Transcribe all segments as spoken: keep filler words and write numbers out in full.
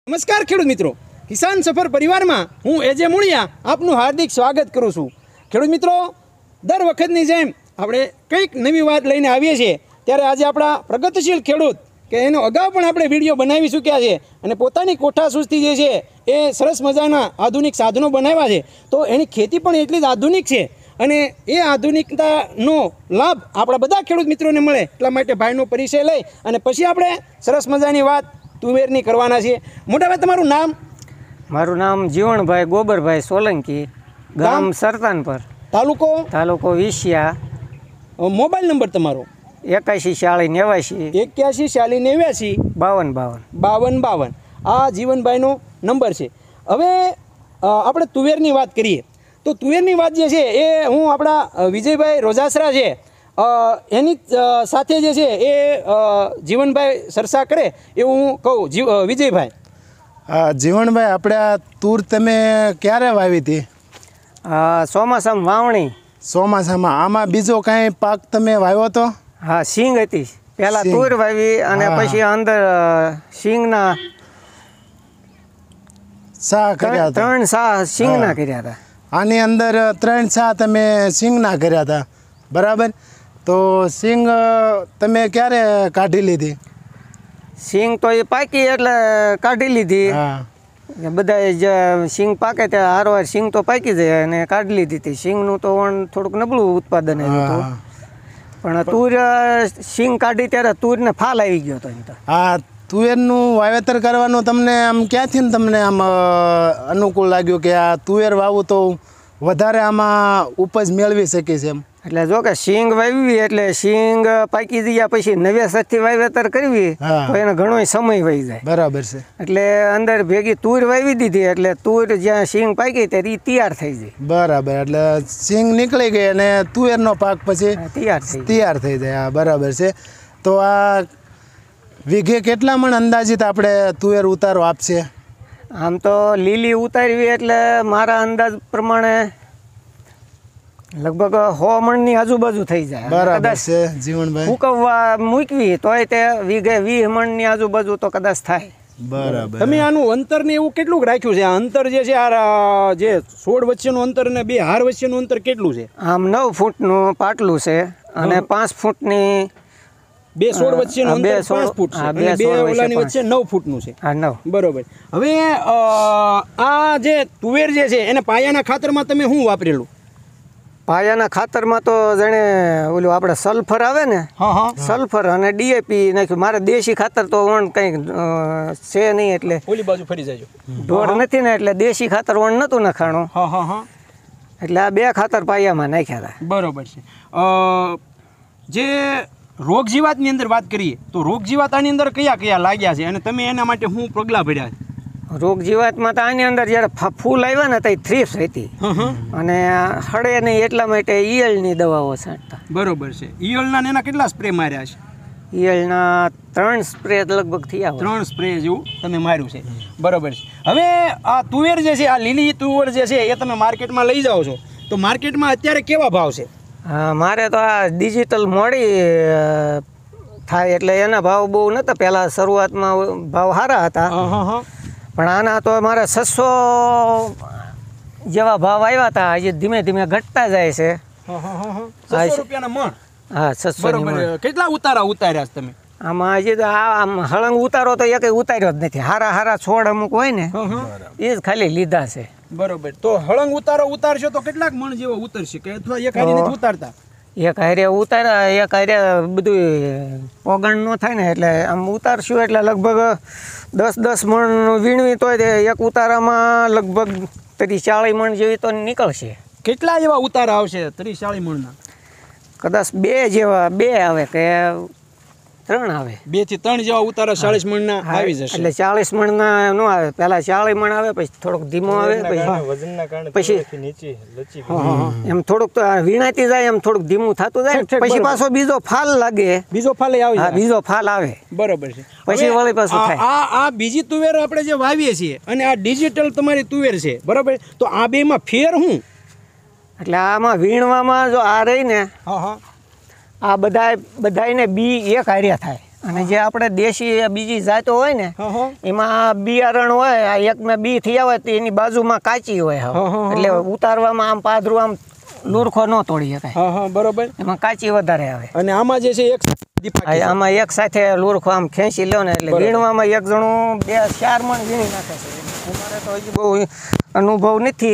નમસ્કાર ખેડૂત મિત્રો, કિસાન સફર પરિવારમાં હું એજે મુળિયા આપનું હાર્દિક સ્વાગત કરું છું। ખેડૂત મિત્રો, દર વખતની જેમ આપણે કંઈક નવી વાત લઈને આવીએ છીએ, ત્યારે આજે આપણા પ્રગતિશીલ ખેડૂત કે એનો અગાઉ પણ આપણે વિડીયો બનાવી ચૂક્યા છે અને પોતાની કોઠાસૂઝથી જે છે એ સરસ મજાના આધુનિક સાધનો બનાવ્યા છે, તો એની ખેતી પણ એટલી જ આધુનિક છે અને એ આધુનિકતાનો લાભ આપણા બધા ખેડૂત મિત્રોને મળે એટલા માટે ભાઈનો પરિચય લઈ અને પછી આપણે સરસ મજાની વાત તુવેરની કરવાના છે। મોટાભાઈ, તમારું નામ? મારું નામ જીવણભાઈ ગોબરભાઈ સોલંકી, ગામ સરતાનપર, તાલુકો તાલુકો વિસિયા, મોબાઈલ નંબર તમારો? એકાશી ચાળી નેવાસી એક્યાસી ચાલી નેવ્યાસી બાવન બાવન બાવન બાવન આ જીવનભાઈનો નંબર છે। હવે આપણે તુવેરની વાત કરીએ તો તુવેરની વાત જે છે એ હું આપણા વિજયભાઈ રોજાસરા છે એની સાથે જે છે એ જીવનભાઈ ચર્ચા કરે એવું હું કહું। જીવ વિજયભાઈ, હા જીવણભાઈ, આપણે આ તુર તમે ક્યારે વાવી હતી? ચોમાસામાં વાવણી। ચોમાસામાં? આમાં બીજો કાંઈ પાક તમે વાવ્યો હતો? હા, સિંગ હતી પહેલાં, તુર વાવી અને પછી અંદર સિંગના સા કર્યા હતા? ત્રણ સા સિંગના કર્યા હતા। આની અંદર ત્રણ સા તમે સિંગના કર્યા હતા, બરાબર? તો સિંગ તમે ક્યારે કાઢી લીધી? સિંગ તો એ પાકી એટલે કાઢી લીધી। હા, બધા જે સિંગ પાકે ત્યાં હારવાર સિંગ તો પાકી જાય અને કાઢી લીધી હતી। સિંગનું તો થોડુંક નબળું ઉત્પાદન હતું, પણ તુર સિંગ કાઢી ત્યારે તુરને ફાલ આવી ગયો હતો એમ તો। હા, તુવેરનું વાવેતર કરવાનું તમને આમ ક્યાંથી ને તમને આમ અનુકૂળ લાગ્યું કે આ તુવેર વાવું તો વધારે આમાં ઉપજ મેળવી શકે છે એમ? એટલે જો કે સિંગ વાવી એટલે સિંગ પાકી ગયા પછી નવેસરથી વાવેતર કરવી તો એને ઘણો સમય વહી જાય, બરાબર છે? એટલે અંદર ભેગી તુર વાવી દીધી એટલે તુર જ્યાં સિંગ પાકી ત્યારે એ તૈયાર થઈ જાય, બરાબર? એટલે સિંગ નીકળી ગઈ અને તુવેરનો પાક પછી તૈયાર થઈ તૈયાર થઈ જાય, હા બરાબર છે। તો આ વીઘે કેટલા મણ અંદાજિત આપણે તુવેર ઉતારો આપશે? આમ તો લીલી ઉતારવી એટલે મારા અંદાજ પ્રમાણે લગભગ સો મણની આજુબાજુ થઈ જાય, બરાબર છે જીવણભાઈ? ફૂકવવા મૂકવી તોય તે વીઘે વીસ મણની આજુબાજુ તો કદાચ થાય, બરાબર? તમે આનું અંતર ને એવું કેટલું રાખ્યું છે? આ અંતર જે છે આ જે છોડ વચ્ચેનું અંતર ને બે હાર વચ્ચેનું અંતર કેટલું છે? આમ નવ ફૂટનું પાટલું છે અને પાંચ ફૂટની બે છોડ વચ્ચેનું અંતર પાંચ ફૂટ છે અને બે ઓલાની વચ્ચે નવ ફૂટનું છે। હા, નવ, બરોબર। હવે આ જે તુવેર જે છે એને પાયાના ખાતરમાં તમે શું વાપરેલું? પાયાના ખાતરમાં તો જાણે ઓલું આપણે સલ્ફર આવે ને, હા હા, સલ્ફર અને ડીએપી નાખ્યું। મારે દેશી ખાતર તો વણ કંઈ છે નહીં એટલે ઓલી બાજુ ફરી જાજો, ઢોર નથી ને એટલે દેશી ખાતર વણ નહોતું નખાણું, હા હા હા, એટલે આ બે ખાતર પાયામાં નાખ્યા હતા, બરોબર છે। જે રોગ જીવાતની અંદર વાત કરીએ તો રોગ જીવાત આની અંદર કયા કયા લાગ્યા છે અને તમે એના માટે શું પગલાં ભર્યા છે? રોગ જીવાતમાં તો આની અંદર જ્યારે ફૂલ આવ્યા ને તો થ્રીપ્સ હતી અને હળે નહીં એટલા માટે ઈયળની દવાઓ છાંટતા, બરોબર છે? ઈયળના એના કેટલા સ્પ્રે માર્યા છે? ઈયળના ત્રણ સ્પ્રે લગભગ થયા, ત્રણ સ્પ્રે જેવું તમે માર્યું છે, બરોબર છે। હવે આ તુવેર જે છે, આ લીલી તુવેર જે છે એ તમે માર્કેટમાં લઈ જાઓ છો તો માર્કેટમાં અત્યારે કેવા ભાવ છે? હા, મારે તો આ ડિજિટલ મોડી થાય એટલે એના ભાવ બહુ નહોતા, પહેલાં શરૂઆતમાં ભાવ સારા હતા, પણ આના તો મારે છસો જેવા ભાવ આવ્યા હતા, હજી ધીમે ધીમે ઘટતા જાય છે। છસો રૂપિયાના મણ? હા, છસો। કેટલા ઉતારા ઉતાર્યા છે તમે આમાં? હજી તો આમ હળંગ ઉતારો તો એક ઉતાર્યો જ નથી, હારા હારા છોડ અમુક હોય ને એ જ ખાલી લીધા છે, બરોબર? તો હળંગ ઉતારો ઉતારશો તો કેટલાક મણ જેવો ઉતરશે કે અથવા એક હારી નથી ઉતારતા? એક હારે ઉતાર્યા, એક હારે બધું પોગણ ન થાય ને એટલે આમ ઉતારશું એટલે લગભગ દસ દસ મણ વીણવી તોય એક ઉતારામાં લગભગ ત્રીસ ચાળીસ મણ જેવી તો નીકળશે। કેટલા જેવા ઉતારા આવશે ત્રીસ ચાળીસ મણના? કદાચ બે જેવા, બે આવે કે ત્રણ આવે, બે થી ત્રણ જેવા ઉતારા ચાળીસ મણના આવી જશે, એટલે ચાળીસ મણના ન આવે, પહેલા ચાળીસ મણ આવે પછી થોડોક ધીમો આવે પછી એમ થોડુંક વીણાતી જાય એમ થોડુંક ધીમું થતું જાય પછી પાછો બીજો ફાલ લાગે, બીજો ફાલ આવે, બીજો ફાલ આવે, બરોબર છે? પછી વળી પાછું થાય। આ આ બીજી તુવેર આપણે જે વાવીએ છીએ અને આ ડિજિટલ તમારી તુવેર છે, બરોબર? તો આ બેમાં ફેર શું? એટલે આમાં વીણવામાં જો આ રહી ને, હા હા, આ બધા બધાને બી એક હાર્યા થાય, અને જે આપણે દેશી બીજી જાતો હોય ને હા હા એમાં બિયારણ હોય આ એક મેં બી થયા હોય તો એની બાજુમાં કાચી હોય હા, હા, હવે એટલે ઉતારવામાં આમ પાદરું આમ લુરખો ન તોડી શકાય હા હા બરોબર. એમાં કાચી વધારે આવે. અને આમાં જે છે એક દીપક આ આમાં એક સાથે લુરખો આમ ખેંચી લ્યો ને એટલે વીણવામાં એક જણું બે ચાર મણ વીણી નાખે છે. અમારે તો હજી બહુ અનુભવ નથી.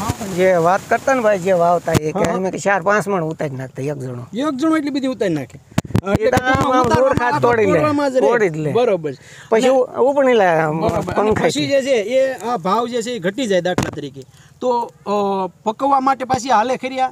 જે વાત કરતા ને ભાઈ જે વાવતા એ કે અમે કે ચાર પાંચ મણ ઉતારી નાખતા એક જણો એક જણો એટલી બધી ઉતારી નાખે. એ તો આમ આમ લુરખા તોડી લે તોડી જ લે બરોબર. પછી ઉપણી લે બરોબર. અને પછી જે છે એ આ ભાવ જે છે એ ઘટી જાય દાખલા તરીકે તો અ, પકવવા માટે પાછી હાલે ખરી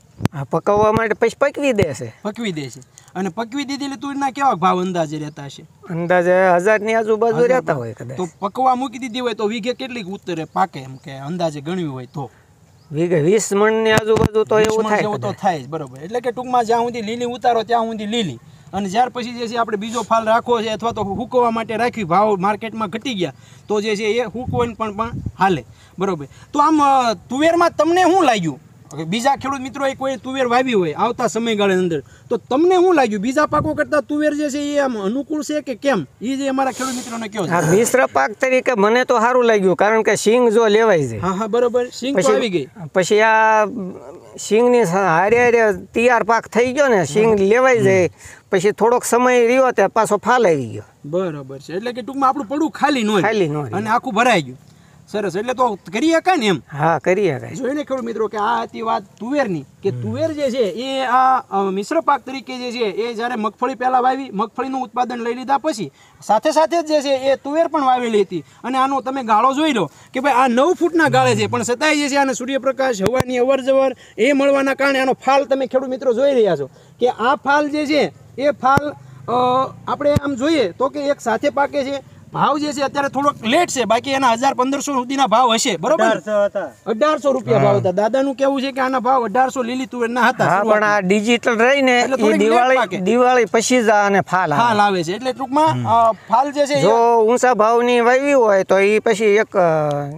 આ પકવવા માટે પછી પકવી દેશે. પકવી દે છે અને પકવી દીધી એટલે તુરના કેવા ભાવ અંદાજે રહેતા હશે? અંદાજે હજારની આજુબાજુ રહેતા હોય કદાચ. તો પકવા મૂકી દીધી હોય તો વીઘે કેટલીક ઉતરે પાકે એમ કે અંદાજે ગણ્યું હોય તો વીઘે વીસ મણની આજુબાજુ તો એવું વીસ મણ થાય જેવું તો કદાચ. થાય જ. બરોબર. એટલે કે ટૂંકમાં જ્યાં સુધી લીલી ઉતારો ત્યાં સુધી લીલી અને ત્યાર પછી જે છે આપણે બીજો ફાલ રાખવો છે અથવા તો હૂકવવા માટે રાખવી ભાવ માર્કેટમાં ઘટી ગયા તો જે છે એ હૂકવઈને પણ પણ હાલે. બરોબર. તો આમ અ, તુવેરમાં તમને શું લાગ્યું? હવે બીજા ખેડૂત મિત્રોએ કોઈ તુવેર વાવી હોય આવતા સમયગાળાની અંદર તો તમને શું લાગ્યું બીજા પાકો કરતાં તુવેર જે છે એ આમ અનુકૂળ છે કે કેમ? એ જે અમારા ખેડૂત મિત્રોને કહો આ છે. મિશ્ર પાક તરીકે મને તો સારું લાગ્યું કારણ કે સિંગ જો લેવાઈ જાય હા હા બરોબર. સિંગ તો આવી ગઈ. પછી આ સિંગની હારે હારે તૈયાર પાક થઈ ગયો ને સિંગ લેવાઈ જાય પછી થોડોક સમય રહ્યો તે પાછો ફાલ આવી ગયો. બરોબર છે. એટલે કે ટૂંકમાં આપણું પડું ખાલી ન હોય ખાલી ન હોય. અને આખું ભરાઈ ગયું. સરસ. એટલે તો કરી શકાય ને એમ. હા કરી શકાય. જોઈને ખેડૂત મિત્રો કે આ હતી વાત તુવેરની કે તુવેર જે છે એ આ અ, મિશ્ર પાક તરીકે જે છે એ જ્યારે મગફળી પહેલાં વાવી મગફળીનું ઉત્પાદન લઈ લીધા પછી સાથે સાથે જ જે છે એ તુવેર પણ વાવેલી હતી અને આનો તમે ગાળો જોઈ લો કે ભાઈ આ નવ ફૂટના ગાળે છે પણ છતાંય જે છે આને સૂર્યપ્રકાશ હવાની અવર જવર એ મળવાના કારણે આનો ફાલ તમે ખેડૂત મિત્રો જોઈ રહ્યા છો કે આ ફાલ જે છે એ ફાલ અ, આપણે આમ જોઈએ તો કે એક સાથે પાકે છે. ભાવ જે છે અત્યારે થોડોક લેટ છે બાકી એના હજાર પંદરસો સુધીના ભાવ હશે. બરોબર. અઢારસો રૂપિયા ભાવ હતા. દાદાનું કેવું છે કે આના ભાવ અઢારસો લીલી તુવેરના હતા. હા પણ આ ડિજિટલ રહીને એટલે એ થોડીક લેટ દિવાળી પાકે. દિવાળી પછી જ આને ફાલ આવે. ફાલ આવે છે એટલે ટૂંકમાં અ, ફાલ જે છે એ- જો ઊંચા ભાવની વાવી હોય તો એ પછી એક અ,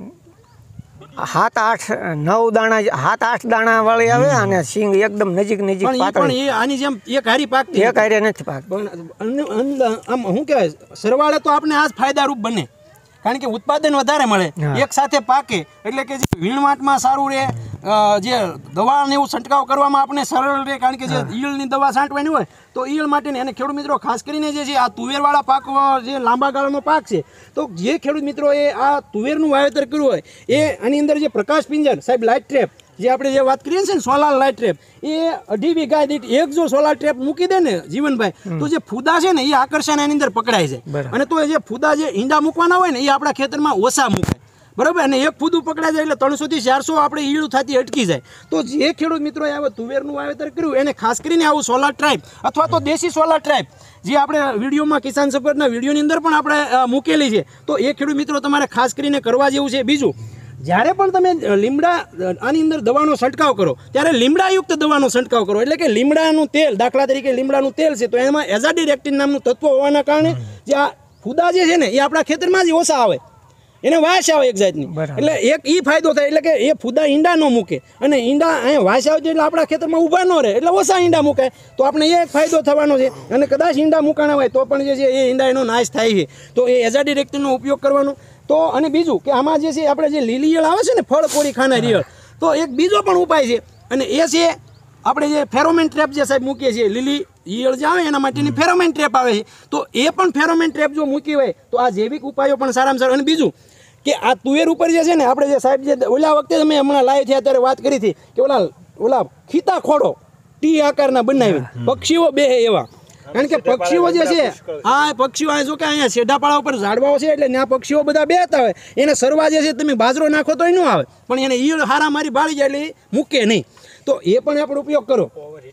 સાત આઠ નવ દાણા સાત આઠ દાણા વાળી આવે અને સિંગ એકદમ નજીક નજીક પણ એ પણ પાતળી એ આની જેમ એક હારી પાકતી એક હારે નથી પાક. પણ અન- અન- આમ શું કહેવાય સરવાળે તો આપણે આ જ ફાયદારૂપ બને કારણ કે ઉત્પાદન વધારે મળે હા. એક સાથે પાકે એટલે કે જે વીણવાટમાં સારું રહે અ, જે દવા ને એવું છંટકાવ કરવામાં આપણે સરળ રહે કારણ કે જે ઈયળની દવા છાંટવાની હોય તો ઈયળ માટેની અને ખેડૂત મિત્રો ખાસ કરીને જે છે આ તુવેરવાળા પાક અ, જે લાંબા ગાળાનો પાક છે તો જે ખેડૂત મિત્રોએ આ તુવેરનું વાવેતર કર્યું હોય એ આની અંદર જે પ્રકાશ પિંજર સાહેબ લાઇટ ટ્રેપ જે આપણે જે વાત કરીએ છીએ ને સોલાર લાઇટ ટ્રેપ એ અઢી વીઘા દીઠ એક જો સોલાર ટ્રેપ મૂકી દે ને જીવનભાઈ તો જે ફૂદા છે ને એ આકર્ષણ એની અંદર પકડાય જાય બરાબર. અને તો એ જે ફૂદા જે ઈંડા મૂકવાના હોય ને એ આપણા ખેતરમાં ઓછા મૂકાય. બરાબર. અને એક ફૂદું પકડાઈ જાય એટલે ત્રણસો થી ચારસો આપણે ઈયળું થતી અટકી જાય. તો જે ખેડૂત મિત્રોએ હવે તુવેરનું વાવેતર કર્યું એને ખાસ કરીને આવું સોલાર ટ્રાઇપ અથવા તો દેશી સોલાર ટ્રાઇપ જે આપણે વિડીયોમાં કિસાન સપોર્ટના વિડીયોની અંદર પણ આપણે અ, મૂકેલી છે તો એ ખેડૂત મિત્રો તમારે ખાસ કરીને કરવા જેવું છે. બીજું જ્યારે પણ તમે લીમડા આની અંદર દવાનો છંટકાવ કરો ત્યારે લીમડાયુક્ત દવાનો છંટકાવ કરો એટલે કે લીમડાનું તેલ દાખલા તરીકે લીમડાનું તેલ છે તો એમાં એઝાડિરેક્ટિન નામનું તત્વ હોવાના કારણે જે આ ફૂદા જે છે ને એ આપણા ખેતરમાં જ ઓછા આવે એને વાસ આવે એક જાતની. બરાબર. એટલે એક ઈ ફાયદો થાય એટલે કે એ ફૂદા ઈંડા ન મૂકે અને ઈંડા અહીંયા વાસ આવતી એટલે આપણા ખેતરમાં ઊભા ન રહે એટલે ઓછા ઈંડા મુકાય તો આપણે એ એક ફાયદો થવાનો છે. અને કદાચ ઈંડા મુકાણા હોય તો પણ જે છે એ ઈંડા એનો નાશ થાય છે તો એ એઝાડિરેક્ટિનનો ઉપયોગ કરવાનો. તો અને બીજું કે આમાં જે છે આપણે જે લીલી ઈયળ આવે છે ને ફળ કોરી ખાનારી ઈયળ તો એક બીજો પણ ઉપાય છે અને એ છે આપણે જે ફેરોમેન ટ્રેપ જે સાહેબ મૂકીએ છીએ લીલી ઈયળ જે આવે એના માટેની ફેરોમેન ટ્રેપ આવે છે તો એ પણ ફેરોમેન ટ્રેપ જો મૂકી હોય તો આ જૈવિક ઉપાયો પણ સારામાં સારા. અને બીજું કે આ તુવેર ઉપર જે છે ને આપણે જે સાહેબ જે ઓલા વખતે તમે હમણાં લાવી થયા ત્યારે વાત કરી હતી કે ઓલા ઓલા ખીતા ખોડો ટી આકારના બનાવી પક્ષીઓ બે એવા કારણ કે પક્ષીઓ જે છે આ પક્ષીઓ આ જો કે અહીંયા શેઢાપાળા ઉપર ઝાડવાઓ છે એટલે ત્યાં પક્ષીઓ બધા બેહતા હોય એને સરવા જે છે તમે બાજરો નાખો તો ન આવે પણ એને ઈયળ હારા મારી બાળી જાય એટલે એ મૂકે નહીં તો એ પણ આપણે ઉપયોગ કરો.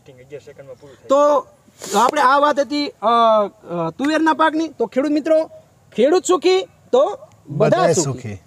તો આપણે આ વાત હતી અ, અ, તુવેરના પાકની. તો ખેડૂત મિત્રો ખેડૂત સુખી તો બધા સુખી.